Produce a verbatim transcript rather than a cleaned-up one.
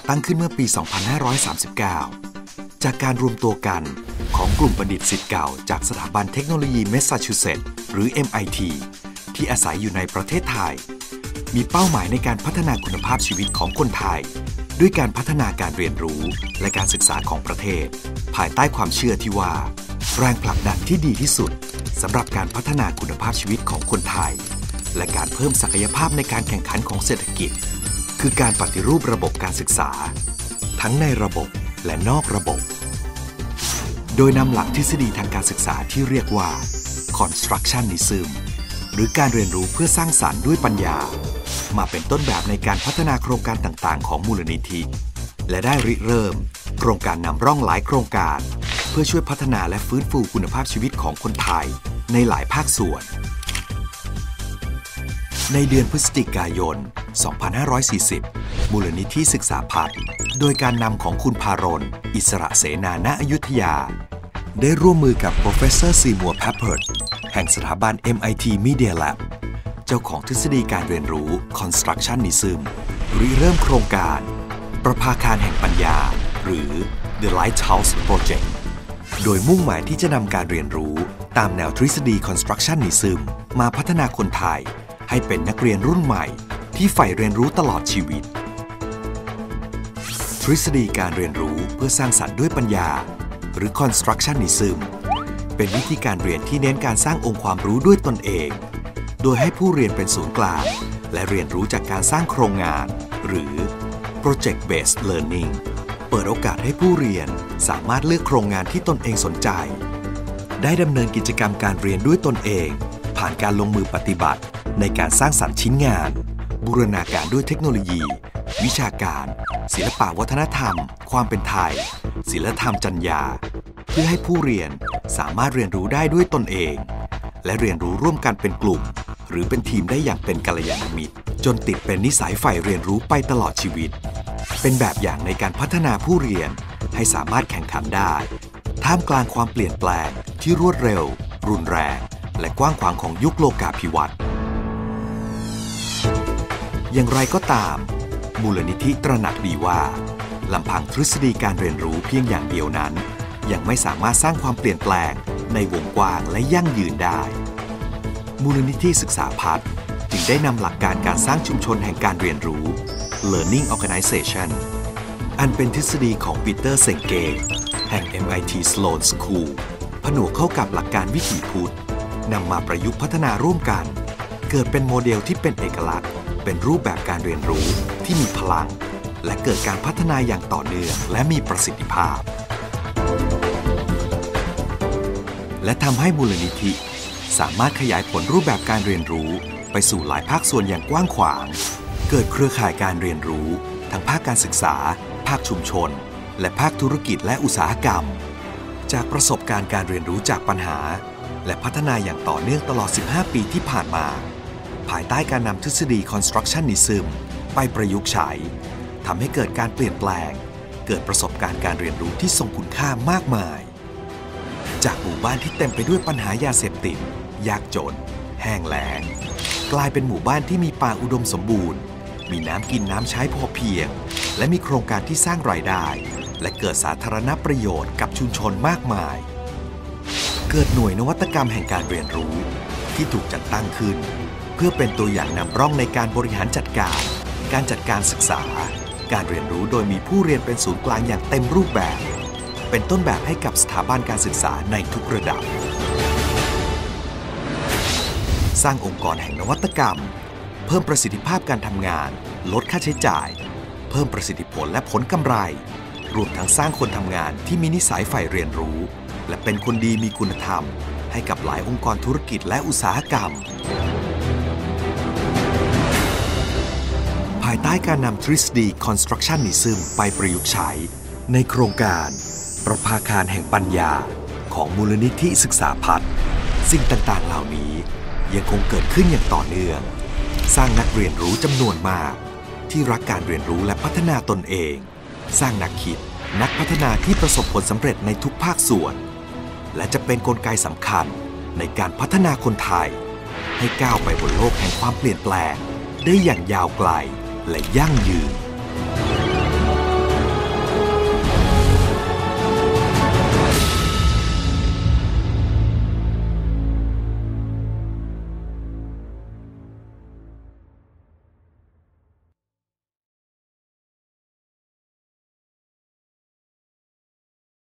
ตั้งขึ้นเมื่อปี สองพันห้าร้อยสามสิบเก้า จากการรวมตัวกันของกลุ่มบัณฑิตศิษย์เก่าจากสถาบันเทคโนโลยีแมสซาชูเซตส์หรือ เอ็ม ไอ ที ที่อาศัยอยู่ในประเทศไทยมีเป้าหมายในการพัฒนาคุณภาพชีวิตของคนไทยด้วยการพัฒนาการเรียนรู้และการศึกษาของประเทศภายใต้ความเชื่อที่ว่าแรงผลักดันที่ดีที่สุดสำหรับการพัฒนาคุณภาพชีวิตของคนไทยและการเพิ่มศักยภาพในการแข่งขันของเศรษฐกิจคือการปฏิรูประบบการศึกษาทั้งในระบบและนอกระบบโดยนำหลักทฤษฎีทางการศึกษาที่เรียกว่า constructionism หรือการเรียนรู้เพื่อสร้างสรรค์ด้วยปัญญามาเป็นต้นแบบในการพัฒนาโครงการต่างๆของมูลนิธิและได้ริเริ่มโครงการนำร่องหลายโครงการเพื่อช่วยพัฒนาและฟื้นฟูคุณภาพชีวิตของคนไทยในหลายภาคส่วนในเดือนพฤศจิกายน สองพันห้าร้อยสี่สิบ มูลนิธิศึกษาพัฒน์โดยการนำของคุณภารณ อิสระเสนาณอยุธยาได้ร่วมมือกับ Professor Seymour Papert แห่งสถาบัน เอ็ม ไอ ที Media Lab เจ้าของทฤษฎีการเรียนรู้ Constructionism ริเริ่มโครงการประภาคารแห่งปัญญาหรือ The Lighthouse Project โดยมุ่งหมายที่จะนำการเรียนรู้ตามแนวทฤษฎี Constructionism มาพัฒนาคนไทยให้เป็นนักเรียนรุ่นใหม่ที่ใฝ่เรียนรู้ตลอดชีวิตทฤษฎีการเรียนรู้เพื่อสร้างสรรค์ด้วยปัญญาหรือ Constructionism เป็นวิธีการเรียนที่เน้นการสร้างองค์ความรู้ด้วยตนเองโดยให้ผู้เรียนเป็นศูนย์กลางและเรียนรู้จากการสร้างโครงงานหรือ Project Based Learning เปิดโอกาสให้ผู้เรียนสามารถเลือกโครงงานที่ตนเองสนใจได้ดำเนินกิจกรรมการเรียนด้วยตนเองผ่านการลงมือปฏิบัติในการสร้างสรรค์ชิ้นงานบูรณาการด้วยเทคโนโลยีวิชาการศิลปวัฒนธรรมความเป็นไทยศิลธรรมจรรยาเพื่อให้ผู้เรียนสามารถเรียนรู้ได้ด้วยตนเองและเรียนรู้ร่วมกันเป็นกลุ่มหรือเป็นทีมได้อย่างเป็นกัลยาณมิตรจนติดเป็นนิสัยใฝ่เรียนรู้ไปตลอดชีวิตเป็นแบบอย่างในการพัฒนาผู้เรียนให้สามารถแข่งขันได้ท่ามกลางความเปลี่ยนแปลงที่รวดเร็วรุนแรงและกว้างขวางของยุคโลกาภิวัตน์อย่างไรก็ตามมูลนิธิตระหนักดีว่าลำพังทฤษฎีการเรียนรู้เพียงอย่างเดียวนั้นยังไม่สามารถสร้างความเปลี่ยนแปลงในวงกว้างและยั่งยืนได้มูลนิธิศึกษาพัฒน์จึงได้นำหลักการการสร้างชุมชนแห่งการเรียนรู้ Learning Organization อันเป็นทฤษฎีของปีเตอร์เซงเกแห่ง เอ็ม ไอ ที Sloan School ผนวกเข้ากับหลักการวิถีพุทธนำมาประยุกต์พัฒนาร่วมกันเกิดเป็นโมเดลที่เป็นเอกลักษณ์เป็นรูปแบบการเรียนรู้ที่มีพลังและเกิดการพัฒนาอย่างต่อเนื่องและมีประสิทธิภาพและทำให้มูลนิธิสามารถขยายผลรูปแบบการเรียนรู้ไปสู่หลายภาคส่วนอย่างกว้างขวางเกิดเครือข่ายการเรียนรู้ทั้งภาคการศึกษาภาคชุมชนและภาคธุรกิจและอุตสาหกรรมจากประสบการณ์การเรียนรู้จากปัญหาและพัฒนาอย่างต่อเนื่องตลอดสิบห้าปีที่ผ่านมาภายใต้การนำทฤษฎี Constructionism ไปประยุกต์ใช้ทำให้เกิดการเปลี่ยนแปลงเกิดประสบการณ์การเรียนรู้ที่ทรงคุณค่ามากมายจากหมู่บ้านที่เต็มไปด้วยปัญหายาเสพติดยากจนแห้งแล้งกลายเป็นหมู่บ้านที่มีป่าอุดมสมบูรณ์มีน้ำกินน้ำใช้พอเพียงและมีโครงการที่สร้างรายได้และเกิดสาธารณประโยชน์กับชุมชนมากมายเกิดหน่วยนวัตกรรมแห่งการเรียนรู้ที่ถูกจัดตั้งขึ้นเพื่อเป็นตัวอย่างนำร่องในการบริหารจัดการการจัดการศึกษาการเรียนรู้โดยมีผู้เรียนเป็นศูนย์กลางอย่างเต็มรูปแบบเป็นต้นแบบให้กับสถาบันการศึกษาในทุกระดับสร้างองค์กรแห่งนวัตกรรมเพิ่มประสิทธิภาพการทำงานลดค่าใช้จ่ายเพิ่มประสิทธิผลและผลกำไรรวมทั้งสร้างคนทำงานที่มีนิสัยใฝ่เรียนรู้และเป็นคนดีมีคุณธรรมให้กับหลายองค์กรธุรกิจและอุตสาหกรรมภายใต้การนำทฤษฎี Constructionism ไปประยุกต์ใช้ในโครงการประภาคารแห่งปัญญาของมูลนิธิศึกษาพัฒน์สิ่งต่างๆเหล่านี้ยังคงเกิดขึ้นอย่างต่อเนื่องสร้างนักเรียนรู้จำนวนมากที่รักการเรียนรู้และพัฒนาตนเองสร้างนักคิดนักพัฒนาที่ประสบผลสำเร็จในทุกภาคส่วนและจะเป็นกลไกสำคัญในการพัฒนาคนไทยให้ก้าวไปบนโลกแห่งความเปลี่ยนแปลงได้อย่างยาวไกลและยั่งยืน